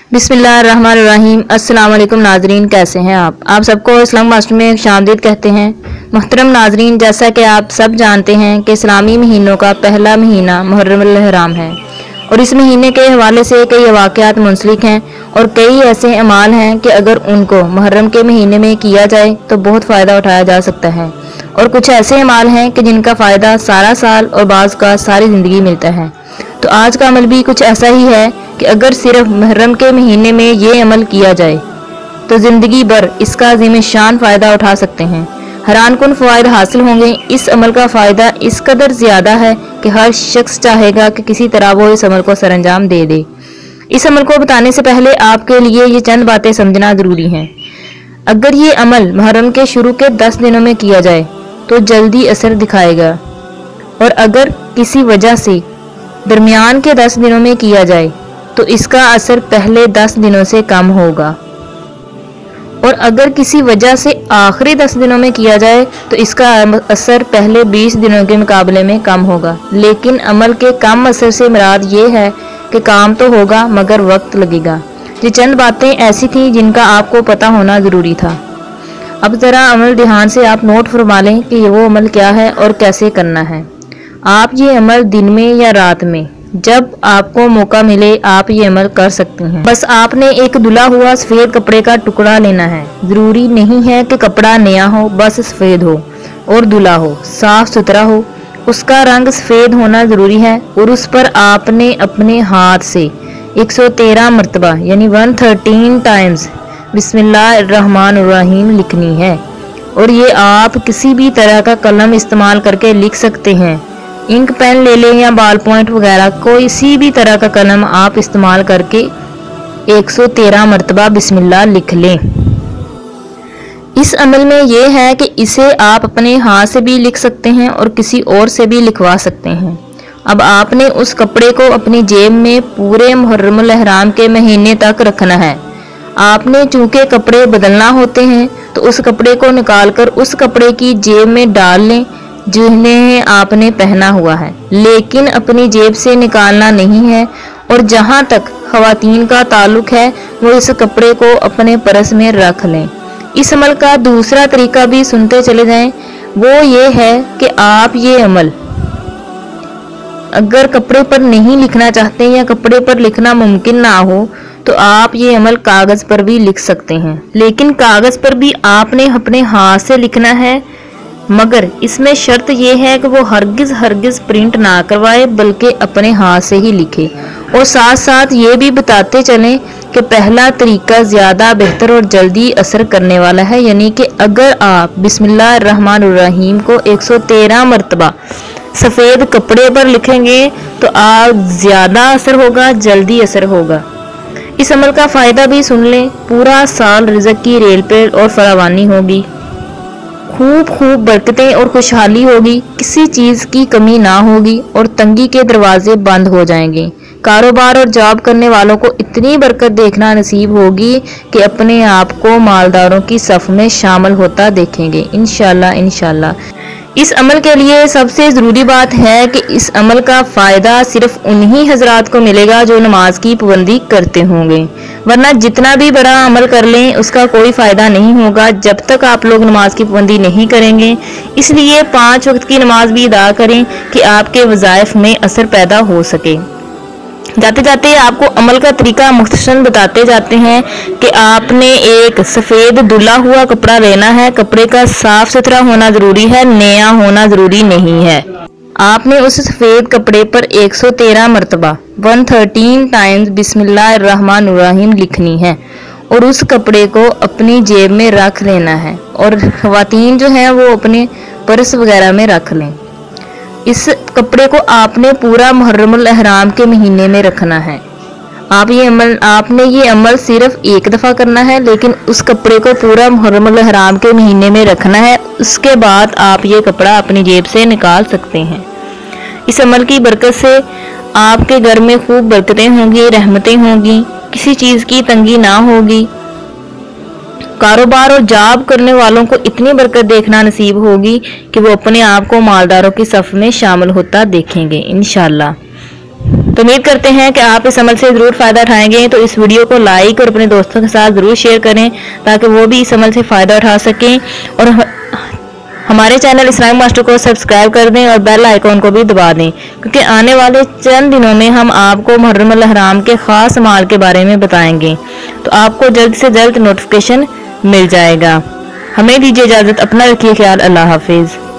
बिस्मिल्लाहिर्रहमानिर्रहीम। अस्सलाम वालेकुम नाजरीन, कैसे हैं आप सबको इस्लाम मास्टर में खुशामदीद कहते हैं। मोहतरम नाजरीन, जैसा कि आप सब जानते हैं कि इस्लामी महीनों का पहला महीना मुहर्रमुल हराम है और इस महीने के हवाले से कई वाक़यात मुंसलिक हैं और कई ऐसे अमाल हैं कि अगर उनको मुहर्रम के महीने में किया जाए तो बहुत फ़ायदा उठाया जा सकता है, और कुछ ऐसे अमाल हैं कि जिनका फ़ायदा सारा साल और बाज़ का सारी ज़िंदगी मिलता है। तो आज का अमल भी कुछ ऐसा ही है कि अगर सिर्फ मुहर्रम के महीने में ये अमल किया जाए तो ज़िंदगी भर इसका ज़िम्मेशान फ़ायदा उठा सकते हैं। हैरानकुन फ़वाइद हासिल होंगे। इस अमल का फ़ायदा इस कदर ज़्यादा है कि हर शख्स चाहेगा कि किसी तरह वो इस अमल को सरअंजाम दे दे। इस अमल को बताने से पहले आपके लिए ये चंद बातें समझना ज़रूरी हैं। अगर ये अमल मुहर्रम के शुरू के 10 दिनों में किया जाए तो जल्दी असर दिखाएगा, और अगर किसी वजह से दरमियान के 10 दिनों में किया जाए तो इसका असर पहले 10 दिनों से कम होगा, और अगर किसी वजह से आखिरी 10 दिनों में किया जाए तो इसका असर पहले 20 दिनों के मुकाबले में कम होगा। लेकिन अमल के कम असर से मुराद ये है कि काम तो होगा मगर वक्त लगेगा। ये चंद बातें ऐसी थीं जिनका आपको पता होना ज़रूरी था। अब ज़रा अमल ध्यान से आप नोट फरमा लें कि ये वो अमल क्या है और कैसे करना है। आप ये अमल दिन में या रात में जब आपको मौका मिले आप ये अमल कर सकते हैं। बस आपने एक धुला हुआ सफ़ेद कपड़े का टुकड़ा लेना है। ज़रूरी नहीं है कि कपड़ा नया हो, बस सफ़ेद हो और धुला हो, साफ़ सुथरा हो, उसका रंग सफ़ेद होना ज़रूरी है। और उस पर आपने अपने हाथ से 113 मरतबा यानी 113 टाइम्स बिस्मिल्लाहिर्रहमानिर्रहीम लिखनी है। और ये आप किसी भी तरह का कलम इस्तेमाल करके लिख सकते हैं। इंक पेन ले लें या बॉल पॉइंट वगैरह, कोई सी भी तरह का कलम आप इस्तेमाल करके 113 मरतबा बिस्मिल्लाह लिख लें। इस अमल में यह है कि इसे आप अपने हाथ से भी लिख सकते हैं और किसी और से भी लिखवा सकते हैं। अब आपने उस कपड़े को अपनी जेब में पूरे मुहर्रमुल हराम के महीने तक रखना है। आपने चूंकि कपड़े बदलना होते हैं तो उस कपड़े को निकालकर उस कपड़े की जेब में डाल लें जिन्हें आपने पहना हुआ है, लेकिन अपनी जेब से निकालना नहीं है। और जहां तक ख़वातीन का ताल्लुक है वो इस कपड़े को अपने पर्स में रख लें। इस अमल का दूसरा तरीका भी सुनते चले जाएं। वो ये है कि आप ये अमल अगर कपड़े पर नहीं लिखना चाहते या कपड़े पर लिखना मुमकिन ना हो तो आप ये अमल कागज़ पर भी लिख सकते हैं। लेकिन कागज़ पर भी आपने अपने हाथ से लिखना है, मगर इसमें शर्त यह है कि वो हरगिज़ प्रिंट ना करवाए बल्कि अपने हाथ से ही लिखे। और साथ साथ ये भी बताते चलें कि पहला तरीका ज़्यादा बेहतर और जल्दी असर करने वाला है। यानी कि अगर आप बिस्मिल्लाहिर्रहमानिर्रहीम को 113 मरतबा सफ़ेद कपड़े पर लिखेंगे तो आप ज़्यादा असर होगा, जल्दी असर होगा। इस अमल का फ़ायदा भी सुन लें। पूरा साल रिज़्क़ की रेल पे और फरावानी होगी, खूब बरकतें और खुशहाली होगी, किसी चीज़ की कमी ना होगी और तंगी के दरवाजे बंद हो जाएंगे। कारोबार और जॉब करने वालों को इतनी बरकत देखना नसीब होगी कि अपने आप को मालदारों की सफ़ में शामिल होता देखेंगे इंशाल्लाह। इस अमल के लिए सबसे ज़रूरी बात है कि इस अमल का फ़ायदा सिर्फ उन्हीं हजरात को मिलेगा जो नमाज की पाबंदी करते होंगे, वरना जितना भी बड़ा अमल कर लें उसका कोई फ़ायदा नहीं होगा जब तक आप लोग नमाज की पाबंदी नहीं करेंगे। इसलिए 5 वक्त की नमाज भी अदा करें कि आपके वज़ाइफ में असर पैदा हो सके। जाते जाते आपको अमल का तरीका मुख्तसर बताते जाते हैं कि आपने एक सफ़ेद धुला हुआ कपड़ा लेना है। कपड़े का साफ सुथरा होना ज़रूरी है, नया होना ज़रूरी नहीं है। आपने उस सफ़ेद कपड़े पर 113 मरतबा 113 टाइम्स बिस्मिल्लाहिर्रहमानिर्रहीम लिखनी है और उस कपड़े को अपनी जेब में रख लेना है। और ख़वातीन जो हैं वो अपने पर्स वगैरह में रख लें। इस कपड़े को आपने पूरा मुहर्रमुल हराम के महीने में रखना है। आपने ये अमल सिर्फ एक दफ़ा करना है, लेकिन उस कपड़े को पूरा मुहर्रमुल हराम के महीने में रखना है। उसके बाद आप ये कपड़ा अपनी जेब से निकाल सकते हैं। इस अमल की बरकत से आपके घर में खूब बरकतें होंगी, रहमतें होंगी, किसी चीज़ की तंगी ना होगी। कारोबार और जॉब करने वालों को इतनी बरकत देखना नसीब होगी कि वो अपने आप को मालदारों की सफ़ में शामिल होता देखेंगे इंशाल्लाह। تو امید کرتے ہیں کہ آپ اس عمل سے ضرور فائدہ اٹھائیں گے. تو اس ویڈیو کو لائک اور اپنے دوستوں کے ساتھ ضرور شیئر کریں تاکہ وہ بھی اس عمل سے فائدہ اٹھا سکیں, اور ہمارے چینل اسلامک ماسٹر کو سبسکرائب کر دیں اور بیل آئیکن کو بھی دبا دیں, کیونکہ آنے والے چند دنوں میں ہم آپ کو محرم الحرام کے خاص اعمال کے بارے میں بتائیں گے, تو آپ کو جلد سے جلد نوٹیفیکیشن مل جائے گا. ہمیں دیجیے اجازت, اپنا رکھیے خیال, اللہ حافظ.